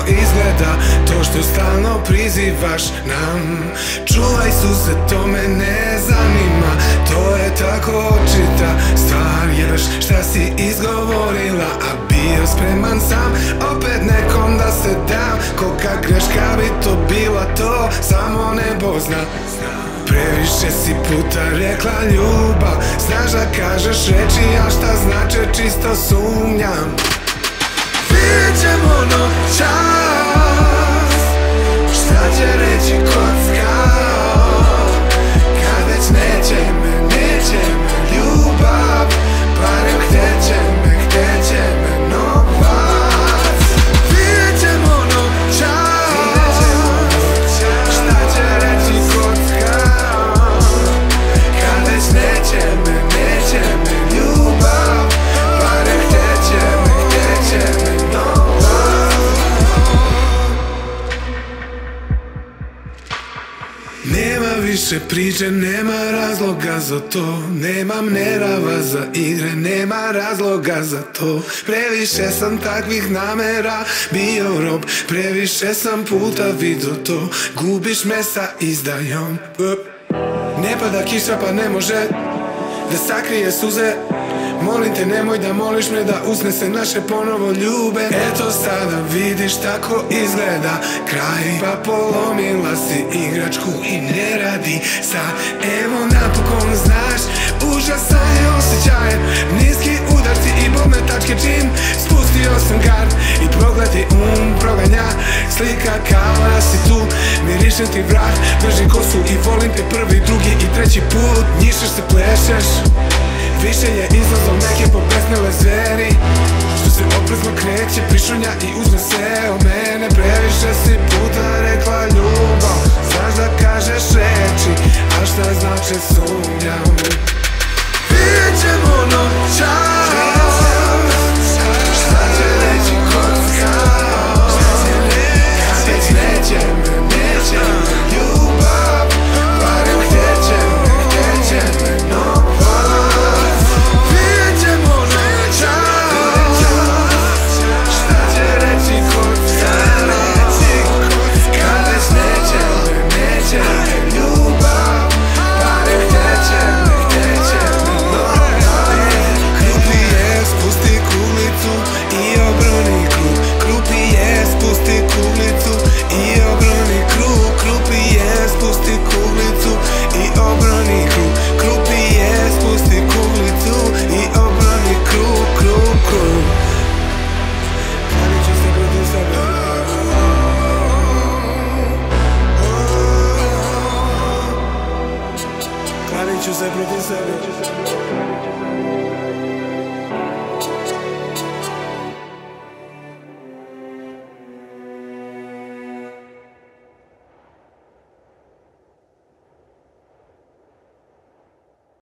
izgleda to što stalno prizivaš nam. Čuvaj suze, to me ne zanima, to je tako očita stvar. Jebeš šta si izgovorila, a bio spreman sam opet nekom da se dam. Kolika greška bi to bila, to samo nebo zna. Previše si puta rekla ljubav, znaš da kažeš reči, a šta znače čisto sumnjam. Vidjet ćemo noćas, šta će reći kocka, kad već neće me ljubav, barem hteće me novac. Vidjet ćemo noćas, šta će reći kocka, kad već neće me ljubav, barem hteće me Nema više priče, nema razloga za to. Nemam nerava za igre, nema razloga za to. Previše sam takvih namera bio rob, previše sam puta vidio to. Gubiš me sa izdajom. Ne pada kiša pa ne može da sakrije suze. Molim te nemoj da moliš me da usne se naše ponovo ljube. Eto sada vidiš tako izgleda kraj, pa polomila si igračku i ne radi sad. Evo napokon znaš užasan je osjećaj, niski udarci i bolne tačke čim spustio sam gard i progledi proganja slika kao da si tu. Mirišem ti vrat, držim kosu i volim te prvi, drugi i treći put. Njišeš se, plešeš, više je izlazom neke pobesnele zveri, što se oprezno kreće, prišunja i uzme se o mene. Previše si puta rekla ljubav, znaš da kažeš reči, a šta znače sum.